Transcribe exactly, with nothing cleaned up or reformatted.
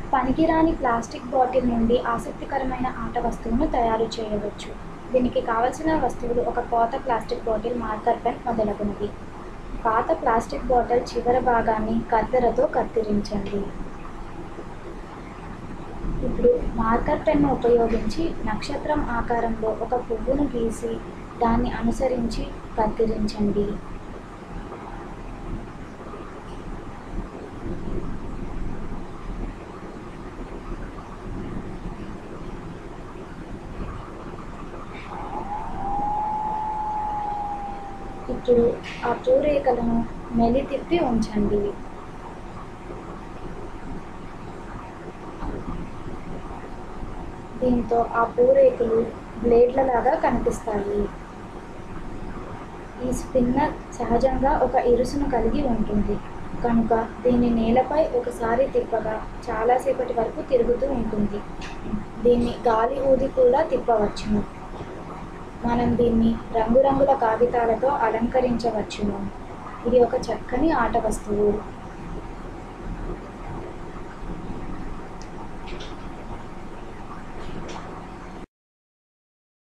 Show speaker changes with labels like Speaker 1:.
Speaker 1: పనికిరాని plastic bottle నుండి ఆసక్తికరమైన ఆట వస్తువును తయారు చేయవచ్చు. దీనికి కావలసిన వస్తువులు ఒక పాత ప్లాస్టిక్ బాటిల్, మార్కర్ పెన్ మొదలగునవి. పాత ప్లాస్టిక్ బాటిల్ చివరి భాగాన్ని కత్తెరతో కత్తిరించండి. ఇప్పుడు మార్కర్ పెన్ను ఉపయోగించి నక్షత్రం ఆకారంలో ఒక పువ్వును గీసి దాన్ని అనుసరించి కత్తిరించండి. ఇప్పుడు ఆ పూరేకలను మెలి తిప్పి ఉంచండి. దీంతో ఆ పూరేకులు బ్లేడ్లలాగా కనిపిస్తాయి. ఈ స్పిన్నర్ సహజంగా ఒక ఇరుసును కలిగి ఉంటుంది కనుక దీన్ని నేలపై ఒకసారి తిప్పగా చాలాసేపటి వరకు తిరుగుతూ ఉంటుంది. దీన్ని గాలి ఊది కూడా తిప్పవచ్చును. మనం దీన్ని రంగురంగుల కాగితాలతో అలంకరించవచ్చును. ఇది ఒక చక్కని ఆట వస్తువు.